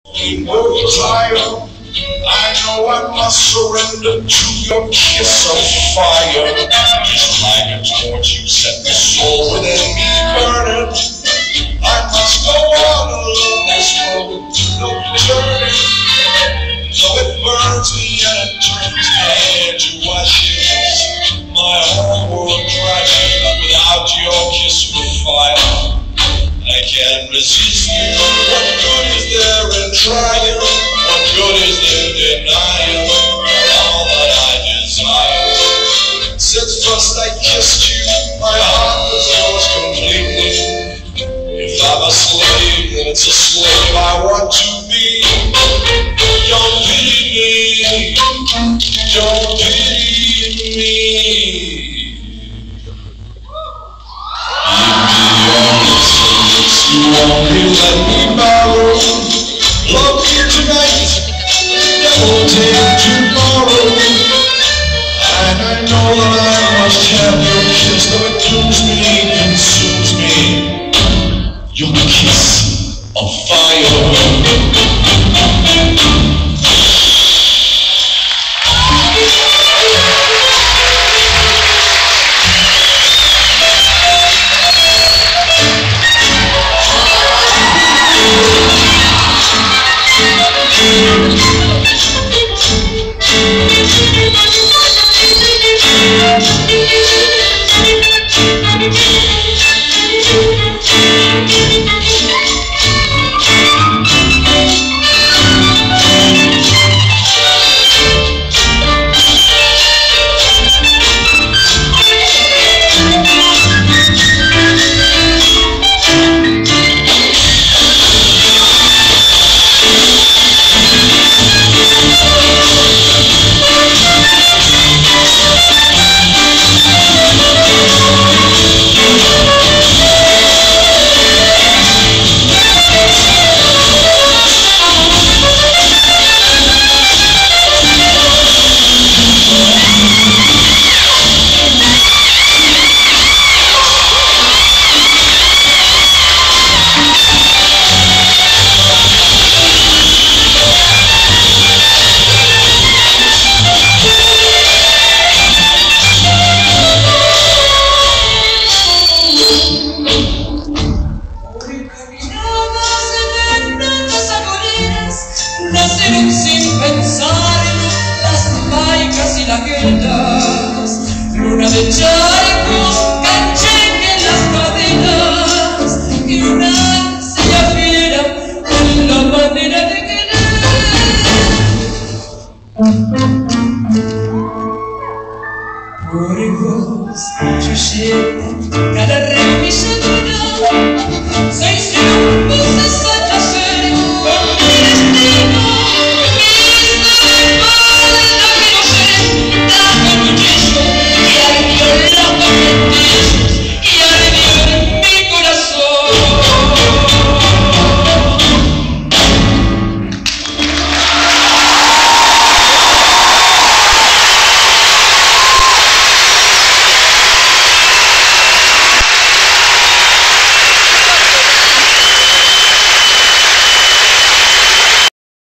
Trial. I know I must surrender to your kiss of fire. Just like a torch, you set the soul within me burning. I must go on along this road, no returning. Though it burns me and it turns me into ashes, my whole world crashes without your kiss with fire. I can't resist you. What good is there in trying? What good is there in denying all that I desire? Since first I kissed you, my heart was yours completely. If I'm a slave, then it's a slave I want to be. Don't pity me. Don't pity me. You only let me borrow. Love me tonight, never take tomorrow. And I know that I must have your kiss, though it dooms me, consumes me. Your kiss of fire. Sin pensar en las maicas y las guetas, luna de chá.